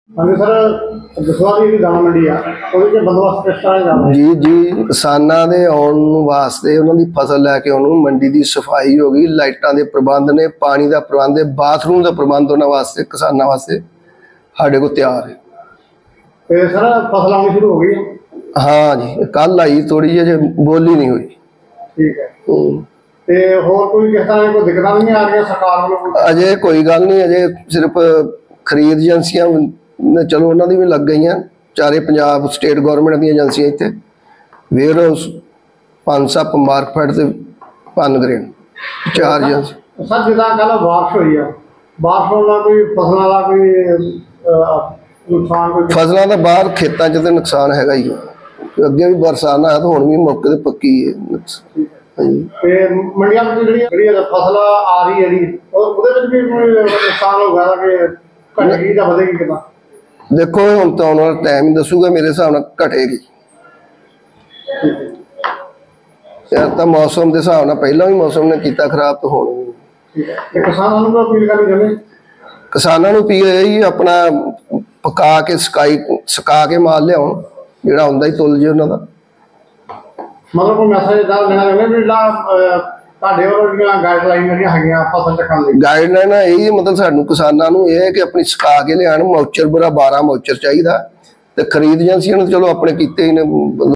ਹਾਂਜੀ ਸਰ, ਦਸਵਾਂ ਦੀ ਦਾਣਾ ਮੰਡੀ ਆ ਉਹਦੇ ਚ ਬੰਦੋਬਸਤ ਕਿਸ ਤਰ੍ਹਾਂ ਚੱਲ ਜੀ ਜੀ ਕਿਸਾਨਾਂ ਦੇ ਆਉਣ ਵਾਸਤੇ ਉਹਨਾਂ ਦੀ ਫਸਲ ਲੈ ਕੇ ਉਹਨੂੰ ਮੰਡੀ ਦੀ ਸਫਾਈ ਹੋ ਗਈ, ਲਾਈਟਾਂ ਦੇ ਪ੍ਰਬੰਧ ਨੇ, ਪਾਣੀ ਦਾ ਪ੍ਰਬੰਧ ਹੈ, ਬਾਥਰੂਮ ਦਾ ਪ੍ਰਬੰਧ ਉਹਨਾਂ ਵਾਸਤੇ ਕਿਸਾਨਾਂ ਵਾਸਤੇ ਸਾਡੇ ਕੋਲ ਤਿਆਰ ਹੈ। ਤੇ ਸਰ ਫਸਲ ਆਉਣੀ ਸ਼ੁਰੂ ਹੋ ਗਈ ਹੈ? हाँ जी, कल आई थोड़ी जी बोली नहीं हुई। ठीक है। ते होर कोई किस तरह कोई दिक्कत नहीं आ रही सरकार वालों? अजे कोई गल नहीं, अजे सिर्फ खरीद एजेंसियां ने चलो उन्होंने भी लग गई हैं, चारे पंजाब स्टेट गौरमेंट दी एजेंसियां इत्थे वेयर हाउस पंसप मार्कफेड ते पनग्रेन चार एजेंसी। सर जिदा कल बारिश हुई है, बारिश होने कोई फसलों का कोई नुकसान? कोई फसलों का बाहर खेतों च तो नुकसान हैगा ही है, अगे भी बरसात आया तो हुण भी मौके ते पक्की है। मंडियां में जिहड़ी फसल आ रही है जी ਉਹਦੇ ਵਿੱਚ ਵੀ ਕੋਈ ਨੁਕसान ਹੋਗਾ ਕਿ ਘਟੇਗੀ ਜਾਂ ਵਧੇਗੀ ਕਿਦਾਂ? देखो हुण तो आने वाला टाइम ही दसूगा, मेरे हिसाब नाल घटेगी यार, तो मौसम के हिसाब नाल पहला भी मौसम ने किया खराब तो हुण भी। किसानों को अपील करनी चाहते? किसानों को अपील यही अपना पका के सुका के माल लिया ਜਿਹੜਾ ਹੁੰਦਾ ਹੀ ਤੁੱਲ ਜੇ ਉਹਨਾਂ ਦਾ। ਮਤਲਬ ਕੋਈ ਮੈਸੇਜ ਦਾ ਦੇਣਾ ਚਾਹੁੰਦੇ ਵੀ ਜਿਹੜਾ ਤੁਹਾਡੇ ਵੱਲੋਂ ਜਿਹੜੀਆਂ ਗਾਈਡਲਾਈਨ ਜਿਹੜੀਆਂ ਹੈਗੀਆਂ ਫਸਲ ਚੱਕਣ ਲਈ? ਗਾਈਡਲਾਈਨ ਇਹ ਮਤਲਬ ਸਾਨੂੰ ਕਿਸਾਨਾਂ ਨੂੰ ਇਹ ਹੈ ਕਿ ਆਪਣੀ ਸੁਕਾ ਕੇ ਲਿਆਉਣ, ਮੌਚਰ ਬੁਰਾ 12 ਮੌਚਰ ਚਾਹੀਦਾ, ਤੇ ਖਰੀਦ ਏਜੰਸੀਆਂ ਨੂੰ ਚਲੋ ਆਪਣੇ ਕੀਤੇ ਹੀ ਨੇ।